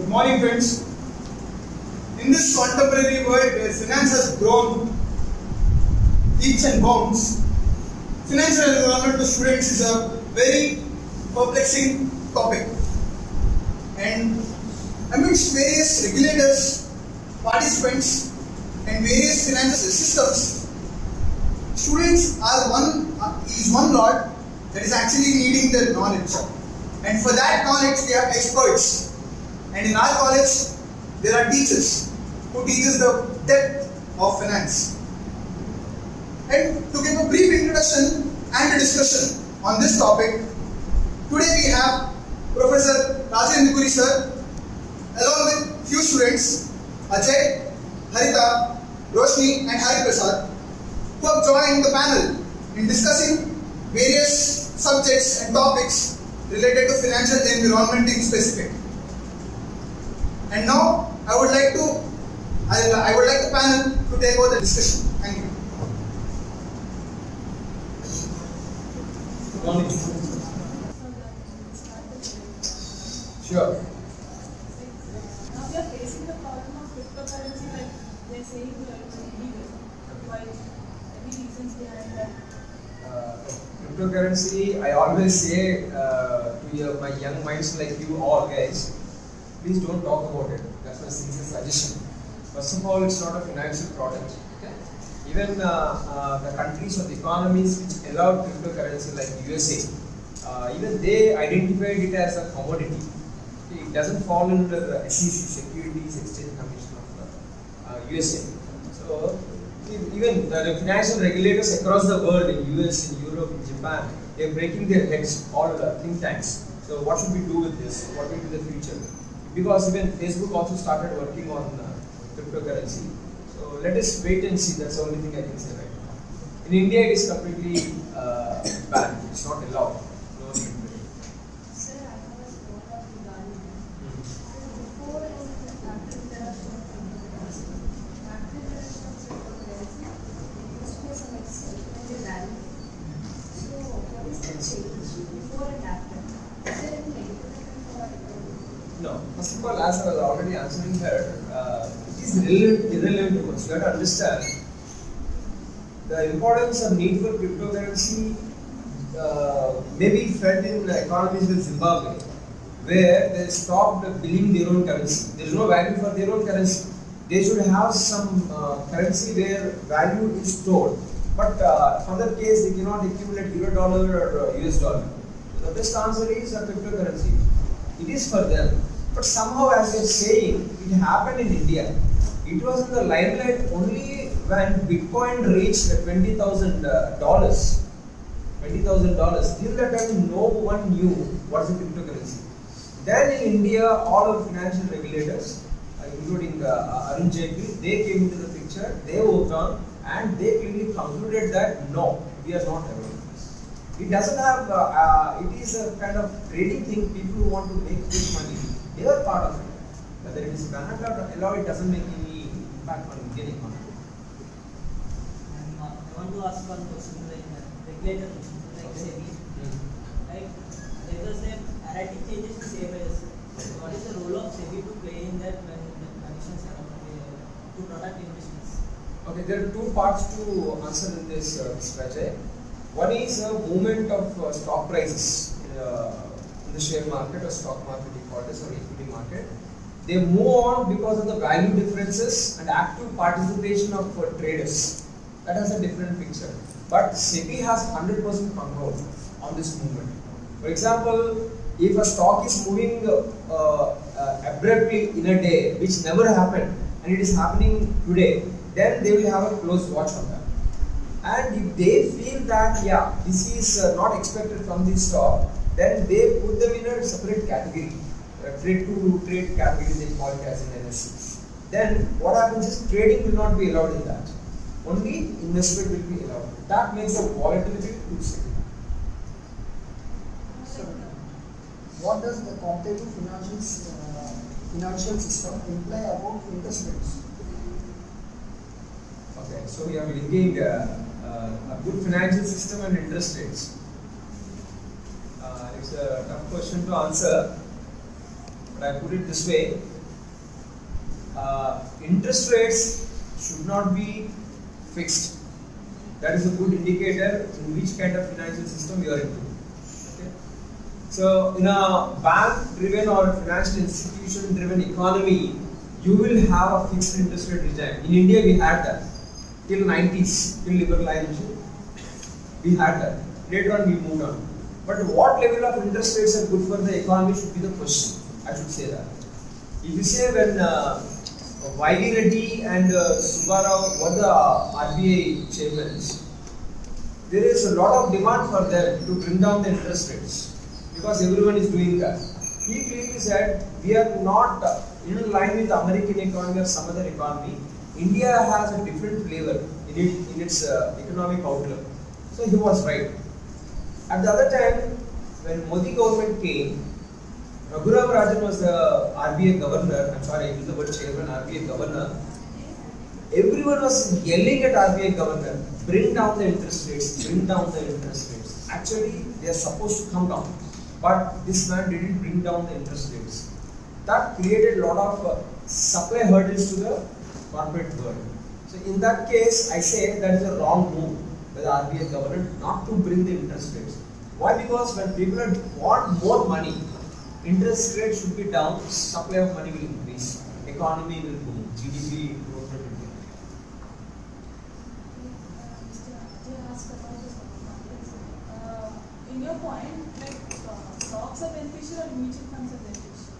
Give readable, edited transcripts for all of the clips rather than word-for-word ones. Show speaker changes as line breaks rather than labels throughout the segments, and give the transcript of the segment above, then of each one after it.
Good morning, friends. In this contemporary world where finance has grown leaps and bounds, financial environment to students is a very perplexing topic. And amidst various regulators, participants, and various financial systems, students are one lot that is actually needing their knowledge. And for that knowledge, we have experts. And in our college, there are teachers who teach us the depth of finance. And to give a brief introduction and a discussion on this topic, today we have Professor Ajay sir, along with few students, Ajay, Haritha, Roshni and Prasad, who have joined the panel in discussing various subjects and topics related to financial environment in specific. And now I would like the panel to take over the discussion. Thank you.
Good morning. Sure.
Now we are facing the problem of cryptocurrency, like they are saying it's illegal. Why? Any reasons behind that?
Cryptocurrency, I always say to my young minds like you all guys, please don't talk about it. That's my sincere suggestion. First of all, it's not a financial product. Okay? Even the countries or the economies which allow cryptocurrency like USA, even they identified it as a commodity. It doesn't fall under the SEC, Securities Exchange Commission of USA. So even the financial regulators across the world, in US, in Europe, in Japan, they're breaking their heads, all the think tanks. So what should we do with this? What will be the future? Because even Facebook also started working on cryptocurrency. So let us wait and see. That's the only thing I can say right now. In India, it is completely banned. It's not allowed. No cryptocurrency.
Sir, I have a thought regarding before there are some cryptocurrency. After there is some cryptocurrency, it used to be some extent and they value. So what is the change before and after? Is there any negative effect or?
No. First of all, as I was already answering her, it is irrelevant to us. You have to understand the importance of need for cryptocurrency may be felt in economies like Zimbabwe, where they stopped billing their own currency. There is no value for their own currency. They should have some currency where value is stored. But for that case, they cannot accumulate euro dollar or US dollar. So the best answer is a cryptocurrency. It is for them. But somehow, as you are saying, it happened in India. It was in the limelight only when Bitcoin reached $20,000. $20,000. Till that time, no one knew what is a cryptocurrency. Then in India, all our financial regulators, including Arun Jaitley, they came into the picture, they worked on, and they clearly concluded that no, we are not aware of this. It doesn't have, it is a kind of trading thing. People who want to make quick money, they are part of it. Whether it is banned or allowed, it doesn't make any impact on Indian economy.
I want to ask one question, like regulator, like SEBI, like there was a erratic changes to SEBI. What is the role of SEBI to play in that when the conditions are to protect investors?
Okay, there are two parts to answer in this, Ajay. One is a movement of stock prices in the share market or stock market, we call this, or equity market. They move on because of the value differences and active participation of traders. That has a different picture. But SEBI has 100% control on this movement. For example, if a stock is moving abruptly in a day, which never happened, and it is happening today, then they will have a close watch on that. And if they feel that, yeah, this is not expected from this stock, then they put them in a separate category, trade to trade category, they call it as an NSE. Then what happens is trading will not be allowed in that. Only investment will be allowed. That makes the volatility too secure.
So, what does the competitive financial system imply about interest rates?
Okay, so we are linking a good financial system and interest rates. It's a tough question to answer, but I put it this way. interest rates should not be fixed. That is a good indicator in which kind of financial system you are into. Okay? So in a bank-driven or financial institution-driven economy, you will have a fixed interest rate regime. In India, we had that till 90s, till liberalization. We had that. Later on, we moved on. But what level of interest rates are good for the economy should be the question. I should say that. If you say when Y.D. Reddy and Subbarao were the RBI chairmen, there is a lot of demand for them to bring down the interest rates because everyone is doing that. He clearly said, we are not in line with the American economy or some other economy. India has a different flavor in its economic outlook. So he was right. At the other time, when Modi government came, Raghuram Rajan was the RBI governor. I'm sorry, I used the word chairman, RBI governor. Everyone was yelling at RBI governor, bring down the interest rates, bring down the interest rates. Actually, they are supposed to come down. But this man didn't bring down the interest rates. That created a lot of supply hurdles to the corporate world. So in that case, I say that is a wrong move by the RBI government not to bring the interest rates. Why? Because when people want more money, interest rate should be down, supply of money will increase, economy will boom, GDP growth rate will increase.
Mr. Ajay asked about the stock markets. In your point, like stocks are beneficial or mutual funds are beneficial?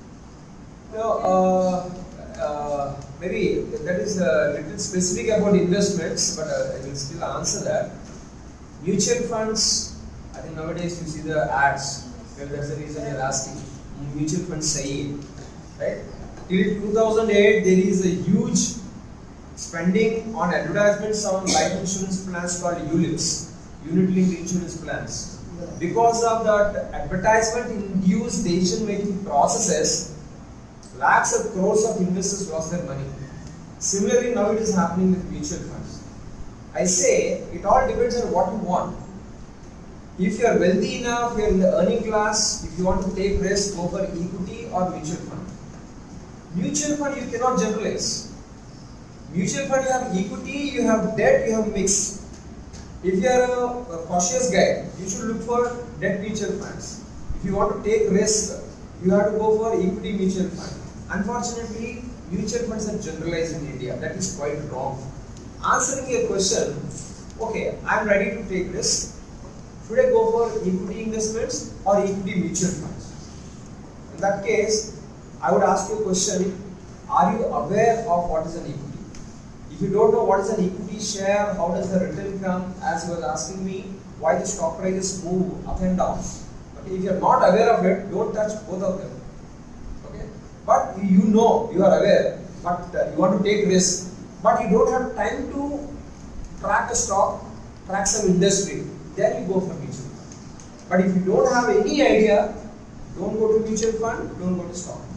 Maybe that is a little specific about investments, but I will still answer that. Mutual funds, I think nowadays you see the ads. Well, that's the reason you're asking. Mutual funds say, right? Till 2008, there is a huge spending on advertisements on life insurance plans called ULIPs, unit-linked insurance plans. Because of that advertisement-induced decision-making processes, lakhs of crores of investors lost their money. Similarly, now it is happening with mutual funds. I say it all depends on what you want. If you are wealthy enough, you are in the earning class, if you want to take risk, go for equity or mutual fund. Mutual fund you cannot generalize. Mutual fund you have equity, you have debt, you have mix. If you are a cautious guy, you should look for debt mutual funds. If you want to take risk, you have to go for equity mutual fund. Unfortunately, mutual funds are generalized in India. That is quite wrong. Answering your question, okay, I am ready to take risk. Should I go for equity investments or equity mutual funds? In that case, I would ask you a question, are you aware of what is an equity? If you don't know what is an equity share, how does the return come, as you were asking me, why the stock prices move up and down. Okay, if you are not aware of it, don't touch both of them. Okay, but you know, you are aware, but you want to take risk, but you don't have time to track a stock, track some industry. Then you go for mutual fund. But if you don't have any idea, don't go to mutual fund, don't go to stock market.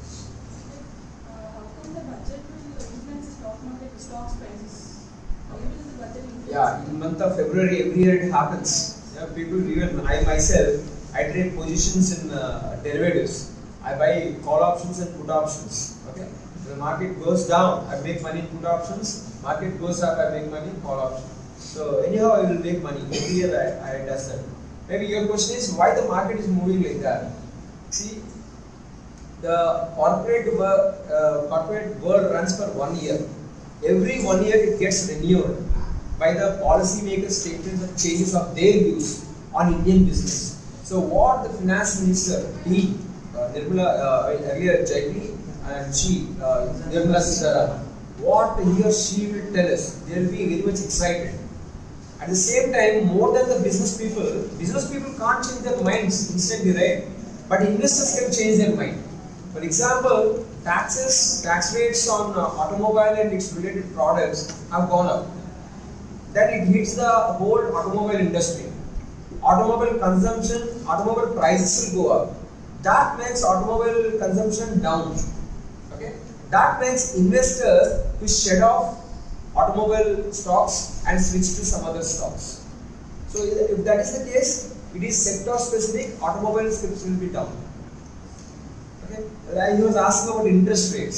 How come the budget will influence the stock market, the stocks prices? How will the budget influence?
Yeah, in the month of February, every year it happens. Yeah, people, even I myself, I trade positions in derivatives. I buy call options and put options. Okay, the market goes down, I make money in put options. Market goes up, I make money in call options. So anyhow, I will make money. Every year I does that. Maybe your question is why the market is moving like that. See, the corporate world runs for 1 year. Every 1 year it gets renewed by the policymakers taking the changes of their views on Indian business. So what the finance minister did, earlier Jayatri and she, Nirmala Sitharaman, what he or she will tell us, they will be very much excited. At the same time, more than the business people can't change their minds instantly, right? But investors can change their mind. For example, tax rates on automobile and its related products have gone up. Then it hits the whole automobile industry. Automobile consumption, automobile prices will go up. That makes automobile consumption down. Okay? That makes investors to shed off automobile stocks and switch to some other stocks. So if that is the case, it is sector specific, automobile stocks will be down. Okay? He was asking about interest rates.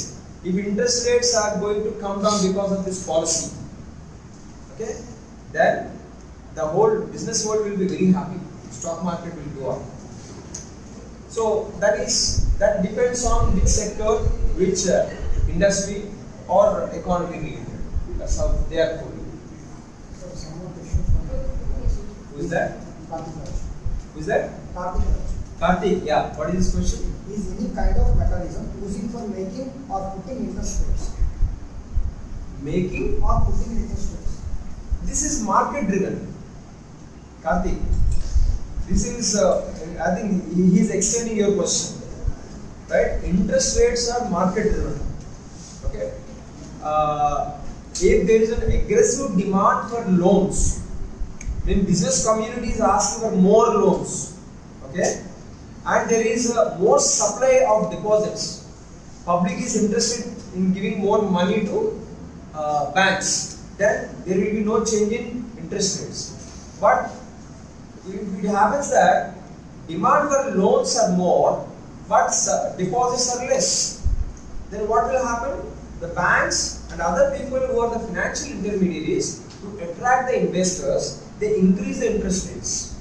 if interest rates are going to come down because of this policy, okay, then the whole business world will be very happy. Stock market will go up. So that depends on which sector, which industry or economy related. That's how they are going.
So some more questions from
Who is that?
Karthik.
Who is that?
Karthik.
Karthik. Yeah. What is this question?
Is any kind of mechanism using for making or putting interest rates?
Making.
Or putting interest rates?
This is market driven. Karthik. This is, I think he is extending your question. Right? Interest rates are market driven. Okay. If there is an aggressive demand for loans, when business community is asking for more loans, okay, and there is more supply of deposits, public is interested in giving more money to banks, then there will be no change in interest rates. But if it happens that demand for loans are more, but deposits are less, then what will happen? The banks and other people who are the financial intermediaries, to attract the investors, they increase the interest rates.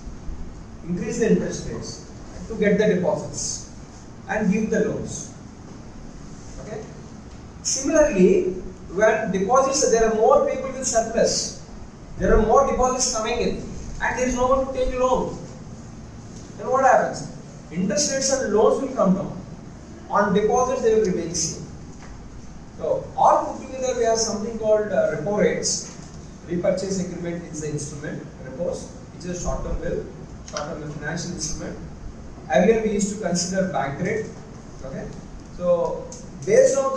To get the deposits and give the loans. Okay. Similarly, when deposits, there are more people with surplus, there are more deposits coming in, and there is no one to take a loan. Then what happens? Interest rates on loans will come down. On deposits, they will remain same. So, all put together, we have something called repo rates. Repurchase agreement is the instrument, repos, which is a short-term bill, short-term financial instrument. Earlier, we used to consider bank rate. Okay. So, based on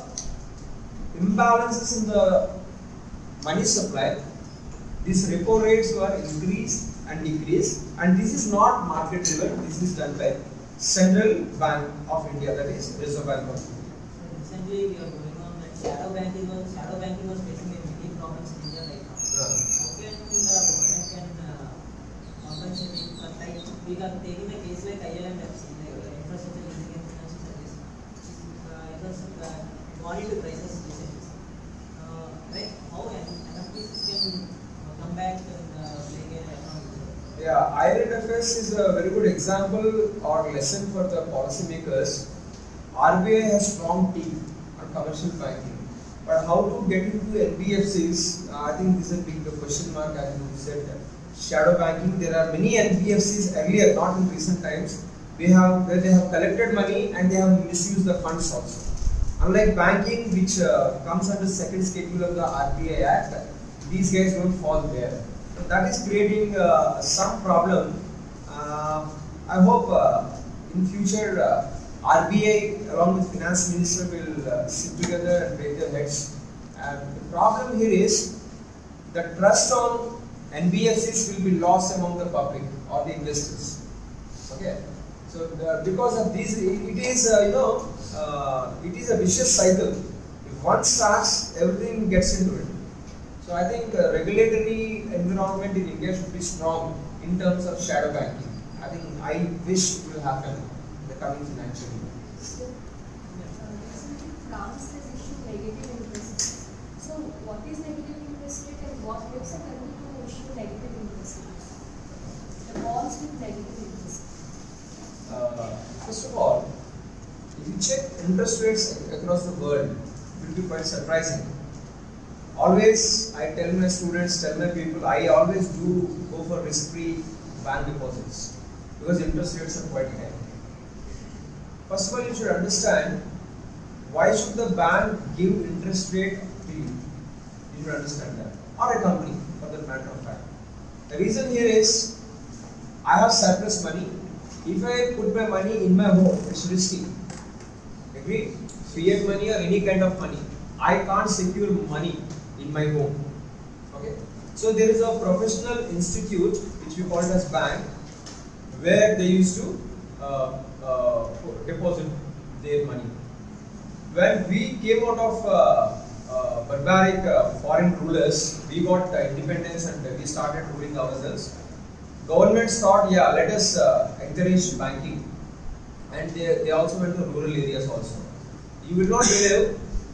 the imbalances in the money supply, these repo rates were increased and decreased, and this is not market driven. This is done by Central Bank of India, that is Reserve Bank of India.
Recently, we are going on that shadow banking was facing many problems in India right now. How can the government can compensate it? But like we are taking a case like IL&FS, like infrastructure leasing and financial service. It was commodity prices recently. Like how NBFCs can come back and make an economic.
Yeah, IL&FS is a very good example or lesson for the policymakers. RBI has strong team on commercial banking, but how to get into NBFCs? I think this is a big question mark. As you said, shadow banking. There are many NBFCs earlier, not in recent times, where they have collected money and they have misused the funds also. Unlike banking, which comes under second schedule of the RBI Act, these guys don't fall there. So that is creating some problem. I hope in future RBI along with Finance Minister will sit together and break their heads. And the problem here is the trust on NBFCs will be lost among the public or the investors. Okay. So because of this, it is it is a vicious cycle. If one starts, everything gets into it. So I think regulatory environment in India should be strong in terms of shadow banking. I wish it will happen in the coming financial year.
Recently, France has issued negative interest rates. So, what is negative interest rate and what makes a country to issue negative interest rates? The bonds with negative interest rates.
First of all, if you check interest rates across the world, it will be quite surprising. Always, I tell my students, tell my people, I always do go for risk-free bank deposits because interest rates are quite high. First of all, you should understand why should the bank give interest rate to you? You should understand that, or a company for that matter of fact. The reason here is I have surplus money. If I put my money in my home, it's risky. Agree? Fiat money or any kind of money, I can't secure money in my home. Okay. So there is a professional institute which we call it as bank, where they used to deposit their money. When we came out of barbaric foreign rulers, we got independence and we started ruling ourselves. Governments thought, yeah, let us encourage banking, and they also went to rural areas also. You will not believe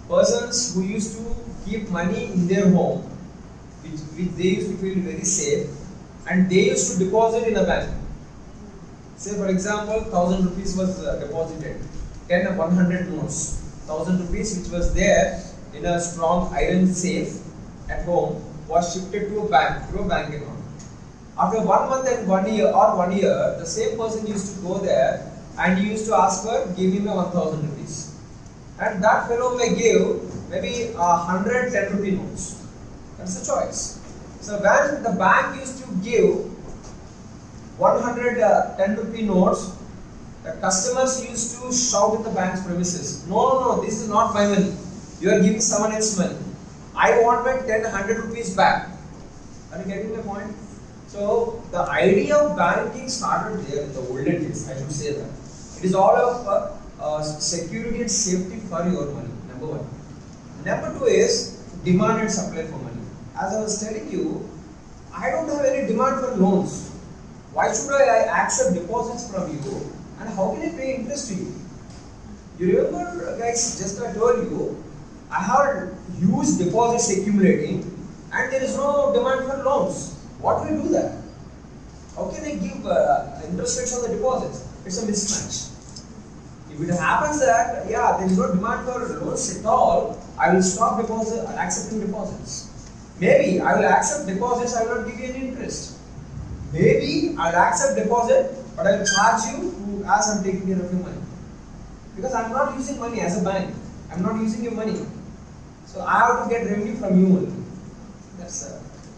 persons who used to keep money in their home, which they used to feel very safe, and they used to deposit in a bank. Say for example, 1000 rupees was deposited, 10 and 100 notes, 1000 rupees which was there in a strong iron safe at home was shifted to a bank account. After 1 month and 1 year, the same person used to go there and he used to ask for, give me 1000 rupees. And that fellow may give maybe 100 10 rupee notes. That's the choice. So when the bank used to give 100 10 rupee notes, the customers used to shout in the bank's premises, no, this is not my money. You are giving someone else's money. I want my 100 rupees back. Are you getting my point? So the idea of banking started there in the olden days, I should say that. It is all of security and safety for your money, number one. Number two is demand and supply for money. As I was telling you, I don't have any demand for loans. Why should I accept deposits from you, and how can I pay interest to you? You remember, guys, just I told you, I have huge deposits accumulating and there is no demand for loans. What will do that? How can I give interest rates on the deposits? It's a mismatch. If it happens that, there is no demand for loans at all, I will stop accepting deposits. Maybe I will accept deposits, I will not give you any interest. Maybe I will accept deposit, but I will charge you as I am taking care of your money. Because I am not using money as a bank. I am not using your money. So I have to get revenue from you only. That's
So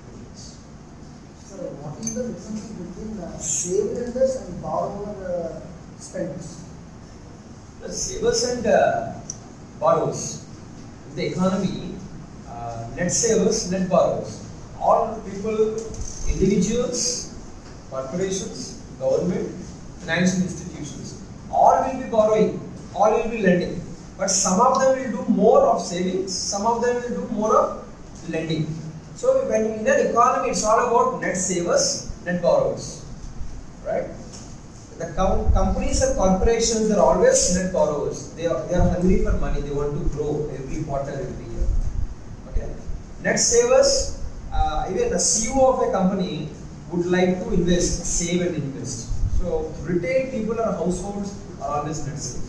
what is the difference between save lenders and borrower spenders?
the savers and borrowers. In the economy, net savers, net borrowers. All people, individuals, corporations, government, financial institutions, all will be borrowing, all will be lending. But some of them will do more of savings, some of them will do more of lending. So when in an economy, it's all about net savers, net borrowers, right? The companies and corporations are always net borrowers. They are hungry for money. They want to grow every quarter, every year. Okay. Net savers, even the CEO of a company would like to invest, save and invest. So retail people or households are always net savers.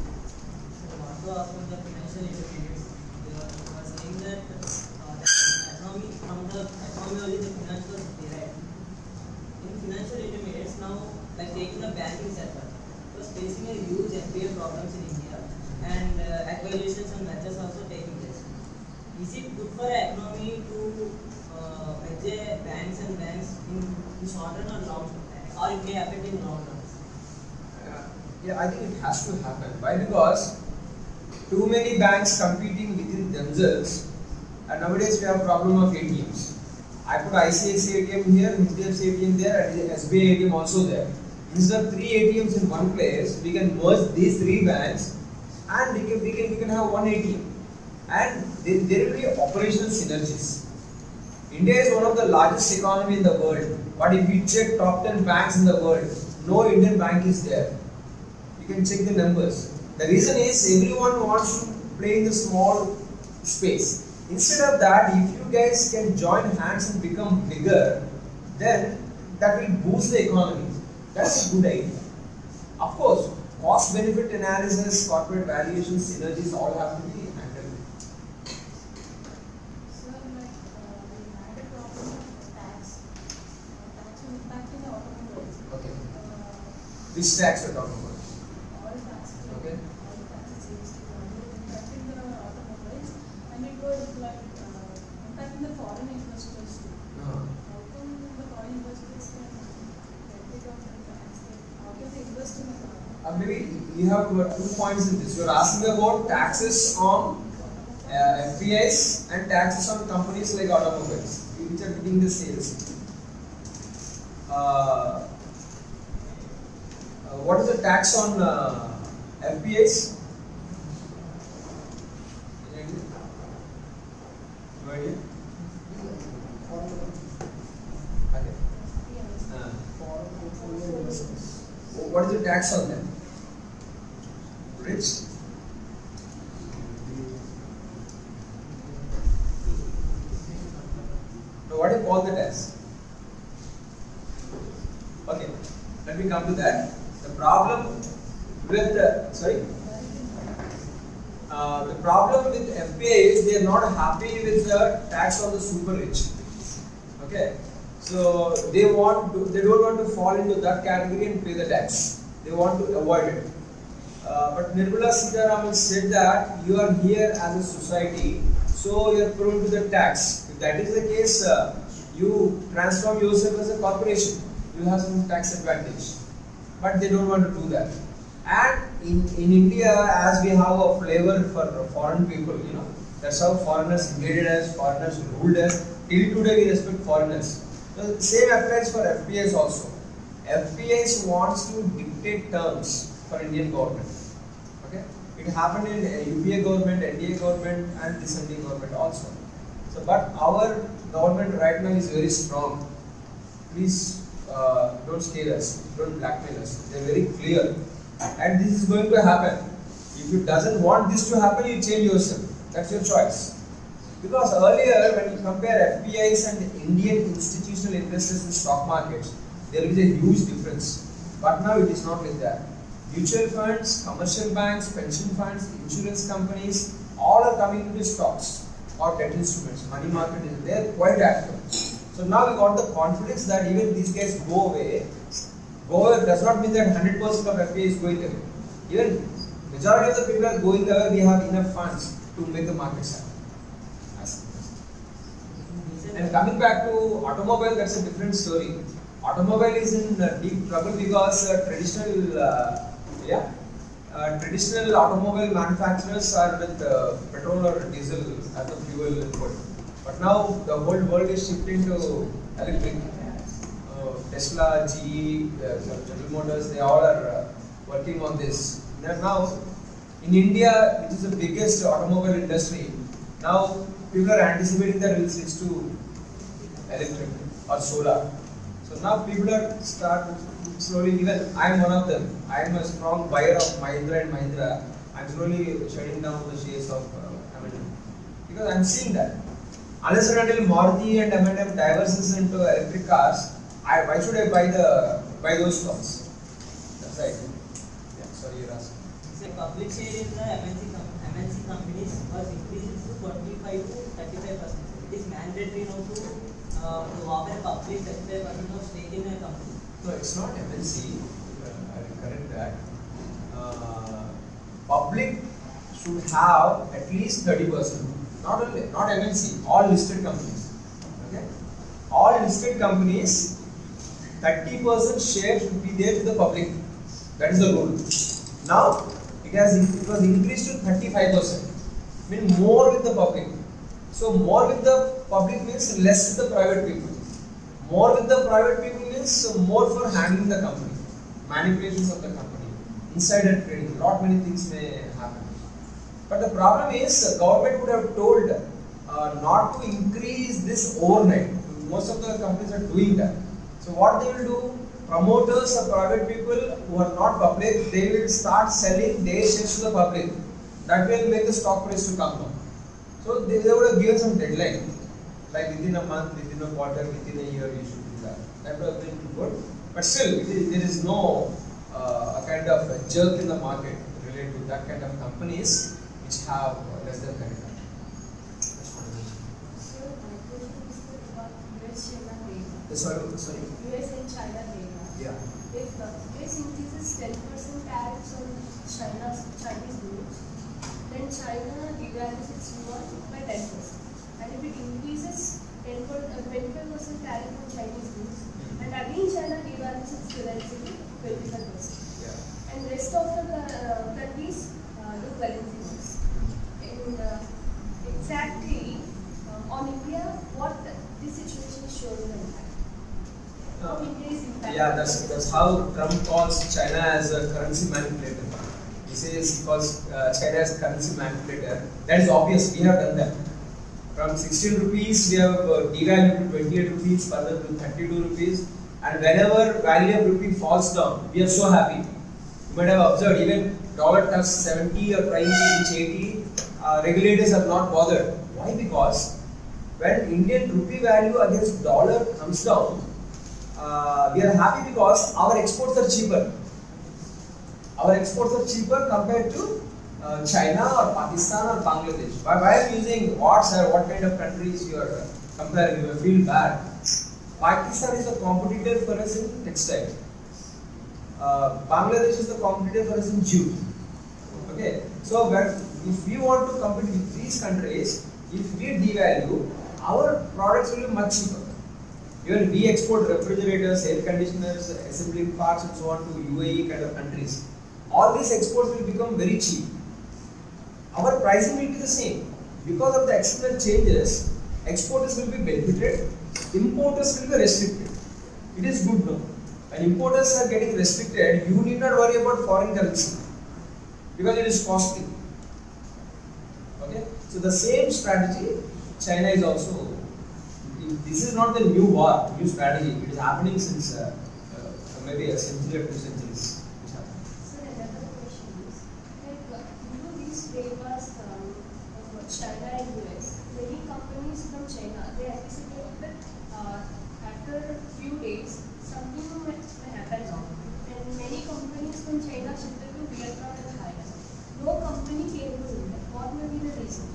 Also about the financial intermediaries, you are saying that economy, from the economy only the finance was derived. In financial intermediaries now, like taking the banking sector, was facing a huge MBA problems in India, and acquisitions and mergers also taking place. Is it good for the economy to merge banks and banks in short run or long run, or it may affect in long run?
Yeah, I think it has to happen. Why? Because too many banks competing within themselves, and nowadays we have a problem of ATMs. I put ICICI ATM here, NBFC ATM there, and SBI ATM also there. Instead of 3 ATMs in one place, we can merge these 3 banks, and we can have one ATM, and there will be operational synergies. India is one of the largest economy in the world, but if you check top 10 banks in the world, no Indian bank is there. You can check the numbers. The reason is everyone wants to play in the small space. Instead of that, if you guys can join hands and become bigger, then that will boost the economy. That's a good idea. Of course, cost benefit analysis, corporate valuation, synergies all have to be handled.
Sir, like we had a problem of tax impacting the automobiles.
Okay. Which tax are talking about?
All taxes.
Okay.
All taxes used to impacting the automobiles, and it was like impacting the foreign investors too. How come the foreign investors can benefit of the tax? How can they invest in the car?
Maybe you have 2 points in this. You are asking about taxes on FPIs and taxes on companies like automobiles, which are getting the sales. What is the tax on FPIs? No idea? Okay. What is the tax on them? Rich? Now what do you call that as? Okay, let me come to that. The problem with the problem with FBA is they are not happy with the tax on the super rich. Okay, so they don't want to fall into that category and pay the tax. They want to avoid it. But Nirmala Sitharaman said that you are here as a society, so you are prone to the tax. If that is the case, you transform yourself as a corporation. You have some tax advantage. But they don't want to do that. And in India, as we have a flavor for foreign people, you know, that's how foreigners invaded us, foreigners ruled us. Till today, we respect foreigners. The same applies for FPIs also. FPIs wants to dictate terms for Indian government. Okay, it happened in UPA government, NDA government, and this NDA government also. So, but our government right now is very strong. Please don't scare us, don't blackmail us. They are very clear, and this is going to happen. If you doesn't want this to happen, you change yourself. That's your choice. Because earlier, when you compare FPIs and Indian institutional investors in stock markets, there is a huge difference. But now it is not like that. Mutual funds, commercial banks, pension funds, insurance companies, all are coming into stocks or debt instruments. Money market is there, quite active. So now we got the confidence that even these guys go away. Go away does not mean that 100% of FPI is going away. Even majority of the people are going away. We have enough funds to make the markets happen. And coming back to automobile, that's a different story. Automobile is in deep trouble because traditional automobile manufacturers are with petrol or diesel as the fuel input. But now the whole world is shifting to electric. Tesla, GE, General Motors, they all are working on this. Now in India, which is the biggest automobile industry, now people are anticipating that we'll switch to electric or solar. So now people are slowly, even I am one of them. I am a strong buyer of Mahindra and Mahindra. I am slowly shutting down the shares of M&M because I am seeing that. Unless and until Maruti and M&M diverges into electric cars, why should I buy those stocks? That's right. Yeah, sorry, you're asking.
So public share in the MNC companies was increased to 25 to 35%. It is mandatory now to offer public 35% of stake in a company.
No, it's not MNC. I will correct that. Public should have at least 30%. Not MNC. All listed companies. Okay. All listed companies, 30% share should be there to the public. That is the rule. Now it was increased to 35%. Means more with the public. So more with the public means less with the private people. More with the private people means more for handling the company, manipulations of the company, insider trading. Lot many things may happen. But the problem is, the government would have told not to increase this overnight. Most of the companies are doing that. So what they will do? Promoters or private people who are not public, they will start selling their shares to the public. That will make the stock price to come down. So they would have given some deadline, like within a month, within a quarter, within a year, you should do that. That would have been good. But still, there is no a kind of a jerk in the market related to that kind of companies which have less than 35.
So my question is about US-China data.
Sorry.
US and China data.
Yeah.
If the US increases 10% tariffs on Chinese goods, then China devalues its yuan by 10%. And if it increases 25% tariff on Chinese goods, and again China devalues its currency to 25%.
Yeah.
And rest of the countries do currency wars. And exactly on India, what this situation is showing the impact. How India is impacted.
Yeah, that's how Trump calls China as a currency manipulator. He calls China as a currency manipulator. That is obvious. We have done that. From 16 rupees, we have devalued to 28 rupees, further to 32 rupees. And whenever value of rupee falls down, we are so happy. You might have observed, even dollar touched 70 or trying to reach 80, regulators are not bothered. Why? Because when Indian rupee value against dollar comes down, we are happy because our exports are cheaper. Our exports are cheaper compared to China or Pakistan or Bangladesh. Why am using what kind of countries you are comparing? You will feel bad. Pakistan is a competitor for us in textile. Bangladesh is the competitor for us in jute. Okay, so if we want to compete with these countries, if we devalue, our products will be much cheaper. Even we export refrigerators, air conditioners, assembly parts and so on to UAE kind of countries. All these exports will become very cheap. Our pricing will be the same. Because of the external changes, exporters will be benefited, importers will be restricted. It is good now. When importers are getting restricted, you need not worry about foreign currency because it is costly. Okay, so the same strategy, China is also. This is not the new war, new strategy. It is happening since maybe a century or 2 centuries.
So another question is, these trade wars of China and US, many companies from China, they anticipate that after a few days, something may happen now. And many companies from China shifted to Vietnam and Thailand. No company came to India. What may be the reason?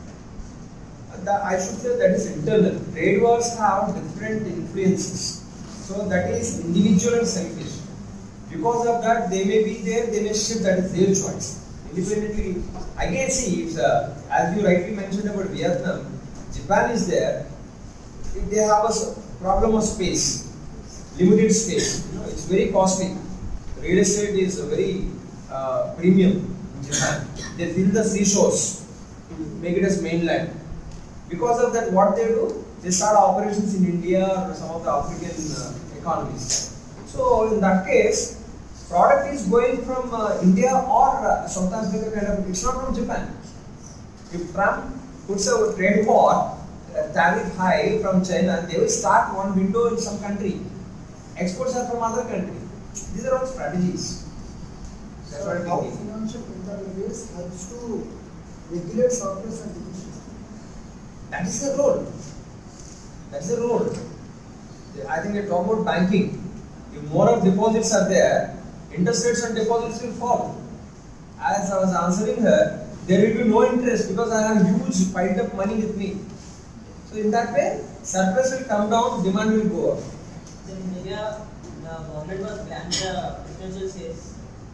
I should say that is internal. Trade wars have different influences. So that is individual and selfish. Because of that, they may be there, they may shift, that is their choice. Independently, I can see, if, as you rightly mentioned about Vietnam, Japan is there, if they have a problem of space, limited space, it's very costly. Real estate is a very premium in Japan. They fill the seashores to make it as mainland. Because of that, what they do? They start operations in India or some of the African economies. So in that case, product is going from India or South Africa kind of. It's not from Japan. If Trump puts a trade war, tariff high from China, they will start one window in some country. Exports are from other country. These are all strategies. That's what
How
I'm thinking.
financial intermediaries helps to regulate surplus and deficit?
That is the role. That's the role. I think they talk about banking. If more of deposits are there, interest rates on deposits will fall. As I was answering her, there will be no interest because I have huge piled up money with me. So in that way, surplus will come down, demand will go up.
So in India, the government was banned the preferential shares.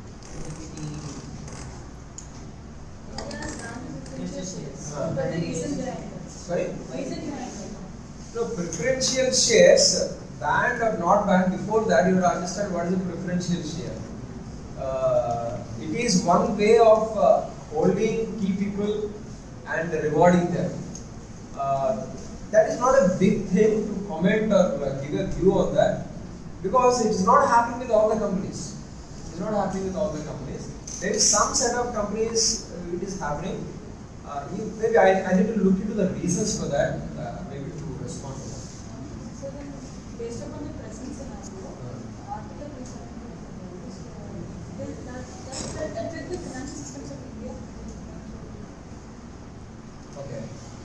But the reason behind it?
Sorry?
Why is it behind it?
No, preferential shares, banned or not banned, before that you will understand what is a preferential share. It is one way of holding key people and rewarding them. That is not a big thing to comment or give a view on that, because it is not happening with all the companies. It is not happening with all the companies. There is some set of companies it is happening. Maybe I need to look into the reasons for that, maybe to respond to that.
So then, based upon the present scenario, article that with the financial systems of India.
Okay.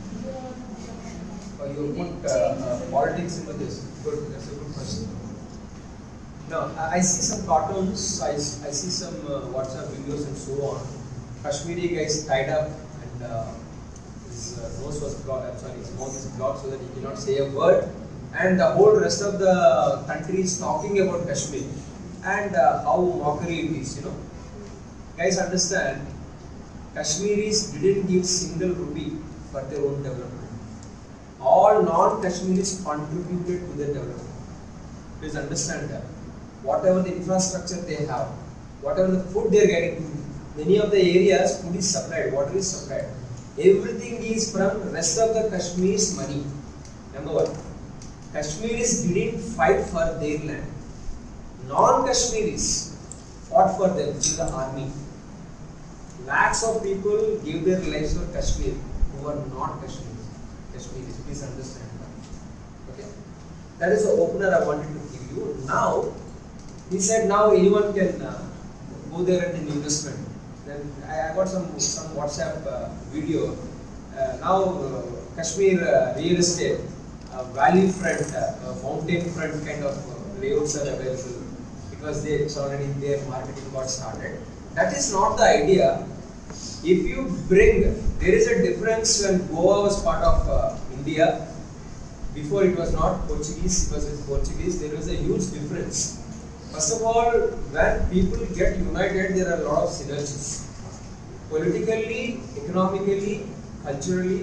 You put politics into this. Good, that's a good question. Now, I see some cartoons, I see some WhatsApp videos and so on. Kashmiri guys tied up and his nose was blocked, I'm sorry, his mouth is blocked so that he cannot say a word. And the whole rest of the country is talking about Kashmir and how mockery it is, Guys understand, Kashmiris didn't give single rupee for their own development. All non-Kashmiris contributed to their development. Please understand that. Whatever the infrastructure they have, whatever the food they are getting, many of the areas food is supplied, water is supplied. Everything is from rest of the Kashmir's money. Number one, Kashmiris didn't fight for their land. Non-Kashmiris fought for them in the army. Lakhs of people gave their lives for Kashmir who are not Kashmiris. Please understand that. Okay? That is the opener I wanted to give you. Now, he said now anyone can go there and investment. Then I got some WhatsApp video. now Kashmir real estate, valley front, mountain front kind of layouts are available because it's already their marketing got started. That is not the idea. If you bring, there is a difference when Goa was part of India. Before it was not Portuguese, it was with Portuguese. There was a huge difference. First of all, when people get united, there are a lot of synergies. Politically, economically, culturally,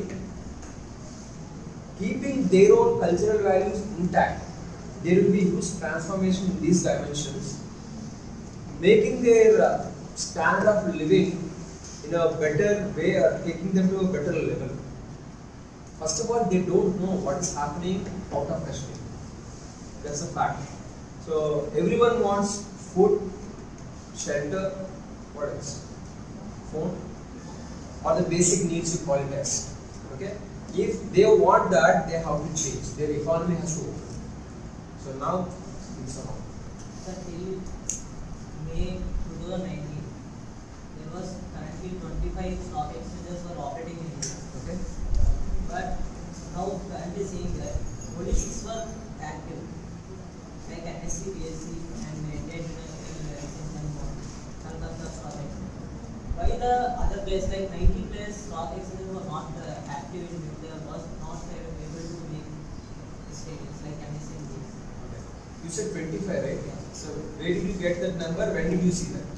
keeping their own cultural values intact, there will be huge transformation in these dimensions, making their standard of living in a better way or taking them to a better level. First of all, they don't know what is happening out of Kashmir. That's a fact. So everyone wants food, shelter, what else? Phone, or the basic needs you call it as. Okay? If they want that, they have to change. Their economy has to open. So now, things are on.
Sir, till May 2019, there was currently 25 stock exchanges were operating in India.
Okay?
But now currently seeing that only 6 were active, like NSE, BSE, and maintained Kolkata stock exchange. Why the other players like 90 players stock exchanges were not active in India, was not able to make statements like NSE and BSE?
Okay. You said 25, right? Yeah. So where did you get that number? When did you see that?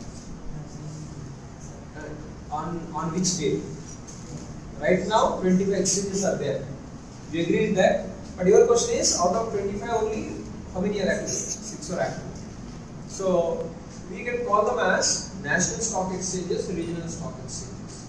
On which day? Right now, 25 exchanges are there. You agree with that? But your question is, out of 25 only, how many are active? 6 are active. So, we can call them as national stock exchanges, regional stock exchanges.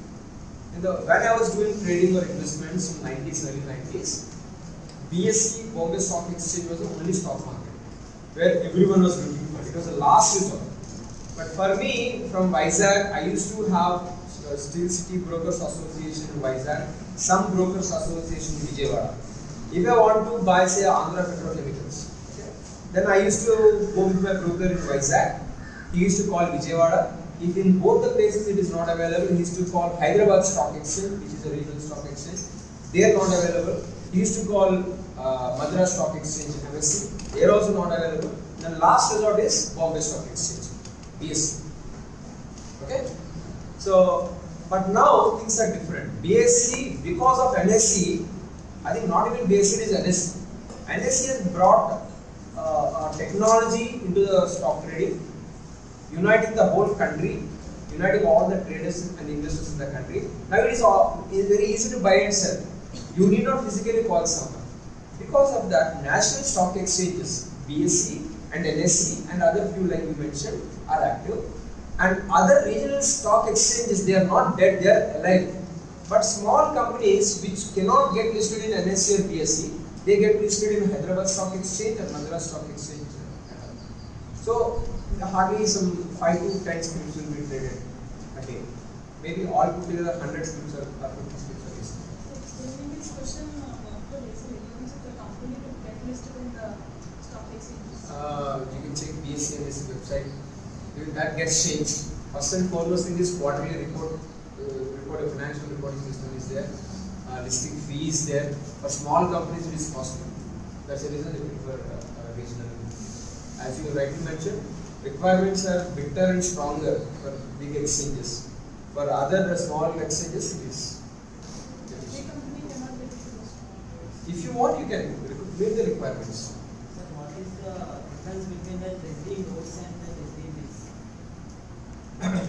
When I was doing trading or investments in 90s, early 90s, BSE, Bombay Stock Exchange was the only stock market where everyone was looking for it. It was the last resort. But for me, from Vizag, I used to have Steel City Brokers Association in Vizag, some Brokers Association in Vijayawada. If I want to buy, say, Andhra Petrochemicals, okay, then I used to go with my broker in Vizag. He used to call Vijayawada. If in both the places it is not available, he used to call Hyderabad Stock Exchange, which is a regional stock exchange. They are not available. He used to call Madras Stock Exchange, MSC. They are also not available. The last resort is Bombay Stock Exchange, BSE. Okay? So, but now things are different. BSE, because of NSE, I think not even BSE, it is NSE. NSE has brought technology into the stock trading, uniting the whole country, uniting all the traders and investors in the country. Now it is very easy to buy and sell. You need not physically call someone. Because of that, national stock exchanges, BSE and NSE and other few like you mentioned are active. And other regional stock exchanges, they are not dead, they are alive. But small companies which cannot get listed in NSE or BSE, they get listed in Hyderabad Stock Exchange and Madras Stock Exchange. So hardly some 5 to 10 scripts will be traded a day. Maybe all put together 100 scripts or 50 scripts a day.
Explaining this question, what is the relevance of the company to get listed in the stock exchanges?
You can check BSE and NSE website. That gets changed. First and foremost thing is quarterly report. A financial reporting system is there. Listing fee is there. For small companies, it is costly. That's the reason they prefer regional. As you rightly mentioned, requirements are better and stronger for big exchanges. For other small exchanges, it is.
Every company cannot get into the stock.
If you want, you can meet the requirements.
Sir, what is the difference between the treasury notes and the treasury bills?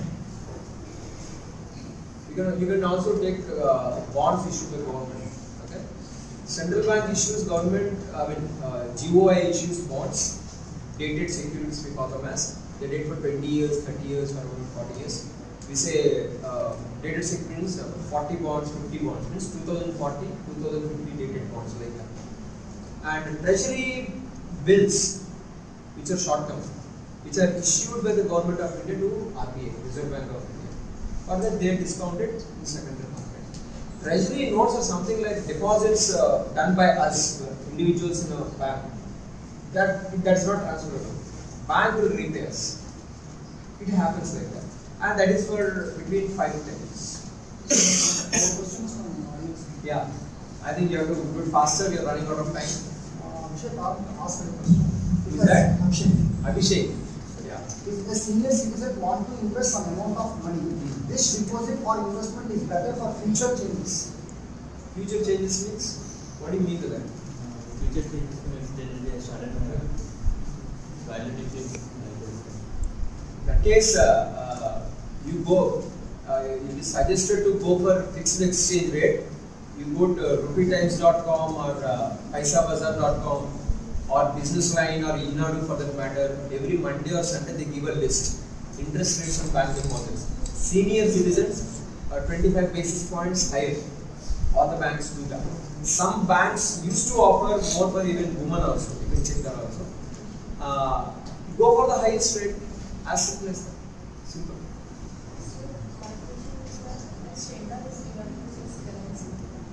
You can also take bonds issued by government. Okay, central bank issues GOI issues bonds, dated securities we call them as. They date for 20 years, 30 years, or even 40 years. We say dated securities, 40 bonds, 50 bonds, means 2040, 2050 dated bonds like that. And treasury bills, which are short term, which are issued by the government of India to RBI, Reserve Bank of India. For that they are discounted in secondary market. Treasury notes are something like deposits done by us, individuals in a bank. That's not transferable. Bank will repay us. It happens like that. And that is for between 5 to 10 years.
More questions from
Yeah. I think you have to do it faster. We are running out of time.
Abhishek asked a question.
Who's that?
Abhishek.
Abhishek. Yeah.
If a senior citizen want to invest some amount of money, this deposit or investment is better for future changes.
Future changes means? What do you mean to that?
Future changes means there will be a sudden violent decrease.
In that case, you go. It is suggested to go for fixed exchange rate. You go to rupeetimes.com or paisabazar.com or businessline or Inadu for that matter. Every Monday or Sunday they give a list. Interest rates on bank deposits. Senior citizens are 25 basis points higher. All the banks do that. Some banks used to offer more for even women also. You can check that also. Go for the highest rate. As simple as that. Simple.
So, my question is that as China is developing its currency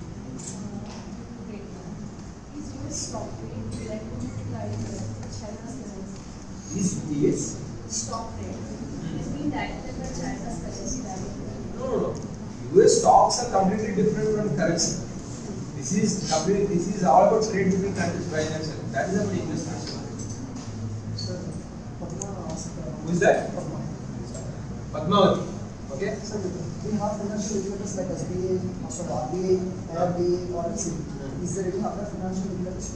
rate now, is US stock rate like China's currency?
Is
Stock rate is being directed by China's currency directly.
No. US stocks are completely different from currency. This is all about trade between countries, buying and selling. That is about investment.
Sir, Padma asked.
Who is that? Padmavati. Okay?
Sir, we have financial regulators like SBA, RBA, IRDA, or SEBI. Is there any other financial regulators?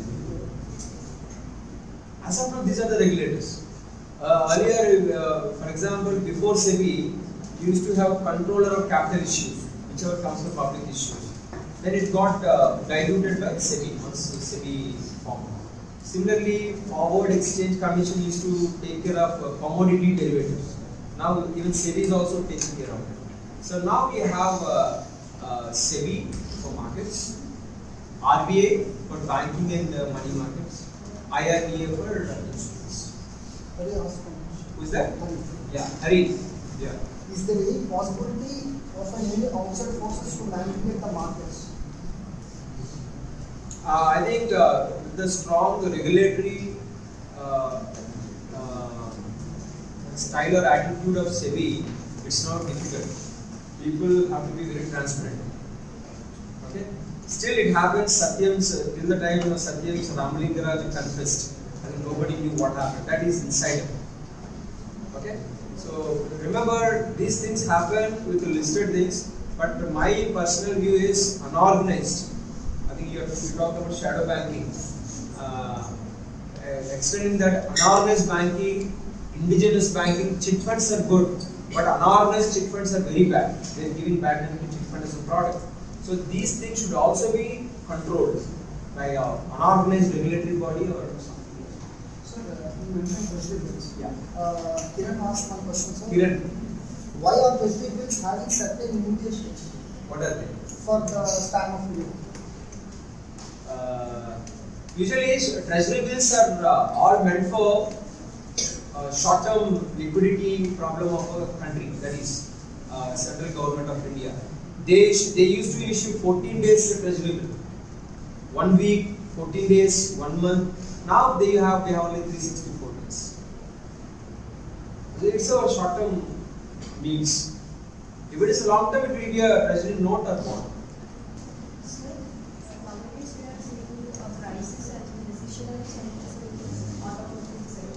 As of now, these are the regulators. Earlier, for example, before SEBI, you used to have a controller of capital issues, whichever comes from public issues. Then it got diluted by SEBI once SEBI formed. Similarly, Forward Exchange Commission used to take care of commodity derivatives. Now even SEBI is also taking care of it. So now we have SEBI for markets, RBA for banking and money markets, IRDA for insurance.
Hari asked one question.
Who is that?
Hari.
Yeah, Haritha. Yeah.
Is there any possibility of any outside forces to manipulate the markets?
I think the strong regulatory style or attitude of SEBI, it's not difficult. People have to be very transparent. Okay. Still, it happens. Satyam's till the time Satyam's Ramalingaraja confessed, and nobody knew what happened. That is insider. Okay. So remember, these things happen with the listed things. But my personal view is unorganized. I think you talked about shadow banking. Extending that unorganized banking, indigenous banking, chit funds are good, but unorganized chit funds are very bad. They are giving bad name to chit fund as a product. So these things should also be controlled by an unorganized regulatory body or something.
Sir, you mentioned treasury bills.
Yeah.
Kiran asked one question, sir.
Kiran,
Why are treasury bills having certain limitations
what are they?
for the span of period?
Usually, treasury bills are all meant for short-term liquidity problem of a country, that is central government of India. They used to issue 14 days treasury bill, 1 week, 14 days, 1 month. Now they have only 364 days. So it's a short-term needs. If it is a long-term, it will be a treasury note or bond.
Sir, nowadays we are seeing a crisis and recessionary changes in the automotive sector.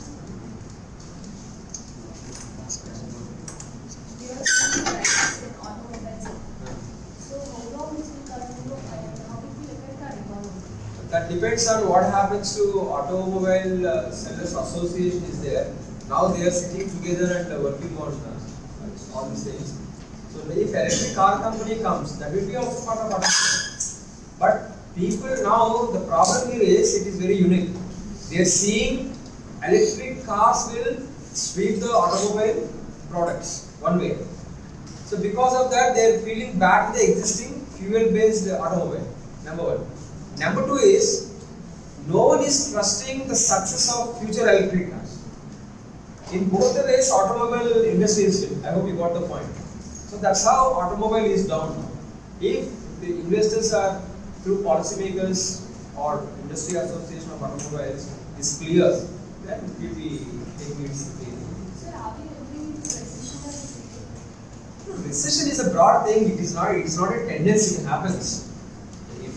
We are seeing crisis in automobile sector. So how long this will continue and how it will affect our economy?
That depends on what happens to automobile sellers association is there. Now they are sitting together and working on all these things. So if electric car company comes, that will be also part of automobile. But people now, the problem here is it is very unique. They are seeing electric cars will sweep the automobile products one way. So because of that, they are feeling bad to the existing fuel-based automobile. Number one. Number two is, no one is trusting the success of future electric cars. In both the ways, automobile industry is still. I hope you got the point. So that's how automobile is down now. If the investors are through policymakers or industry association of automobiles is clear, then it will be taking its place.
Sir, are we entering into recession or
Recession is a broad thing. It is not a tendency. It happens.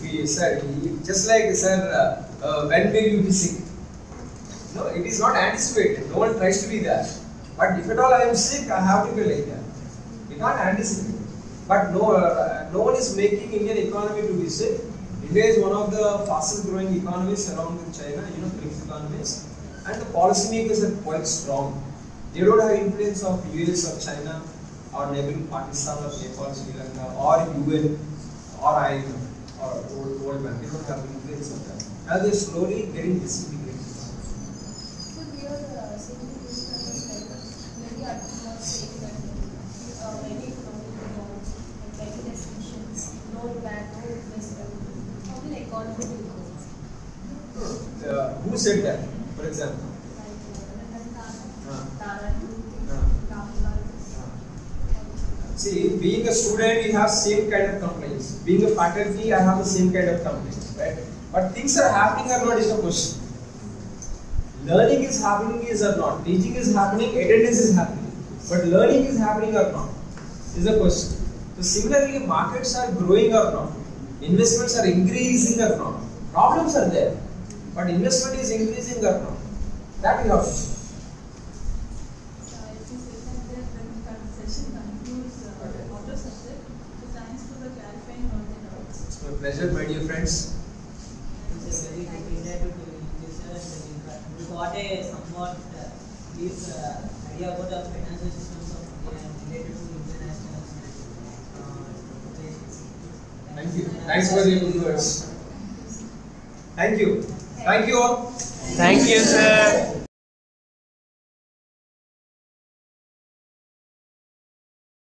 we, sir, just like sir, when will you be sick? No, it is not anticipated. No one tries to be there. But if at all I am sick, I have to be like that. We can't anticipate. But no one is making Indian economy to be sick. India is one of the fastest growing economies along with China, BRICS economies. And the policymakers are quite strong. They don't have influence of US or China or neighboring Pakistan or Nepal, Sri Lanka or UN or IL&FS or World Bank. They don't have influence of that. Now they are slowly getting disintegrated.
So we are seeing this many articles are saying that many economic reforms, like many restrictions, no ban, no investment, how will the economy will go?
Who said that, for example? See, being a student, you have same kind of complaints. Being a faculty, I have the same kind of complaints, right? But things are happening or not is the question. Learning is happening is or not. Teaching is happening, attendance is happening. But learning is happening or not is the question. So similarly, markets are growing or not. Investments are increasing or not. Problems are there. But investment is increasing or not. That we have to see. It's my pleasure, my dear friends.
It's a very good idea to do this. We got a somewhat brief idea about the financial systems of India and related to international relations.
Thank you. Thanks for the good words. Thank you. Thank you all.
Thank you, sir.